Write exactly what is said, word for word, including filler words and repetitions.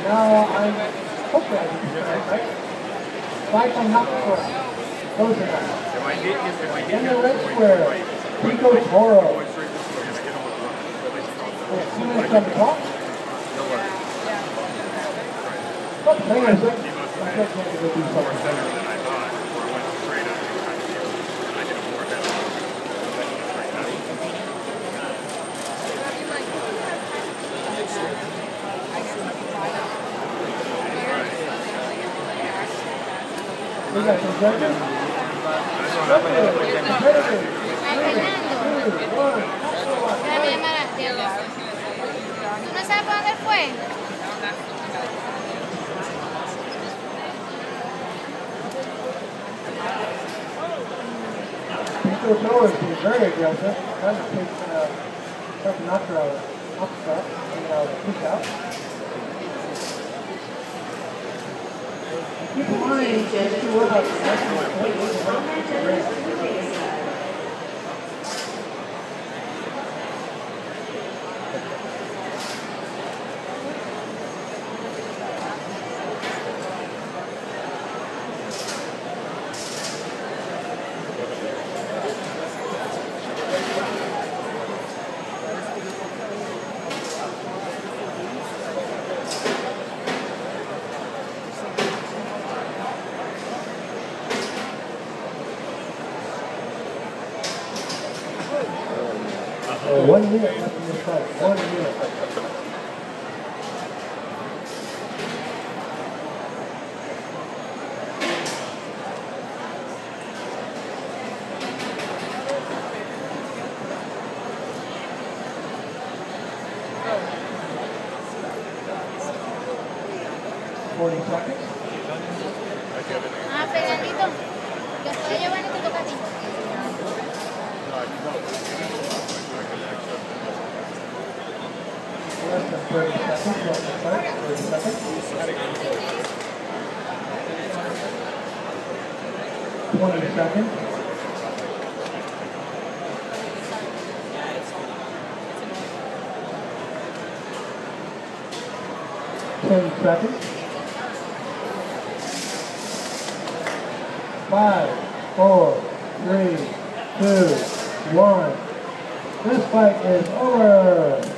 Now, I hope that I did that right. Fight from not correct. Close enough. In the red square, Pico Toro. As soon as seven o'clock. But the thing is, I just want to go do something. We got some judges. ¿Tú no sabes por dónde fue? Pico Toro is being very aggressive, trying to take uh, something out of the upset, and uh, kick out. Keep in mind, just to work out the national point. Oh, one minute left in this fight. One minute. Forty seconds. Ah, Fernandito, después de Giovanni te toca a ti. Less than thirty seconds left in the fight. thirty seconds. twenty seconds. ten seconds. Five, four, three, two, one. This fight is over.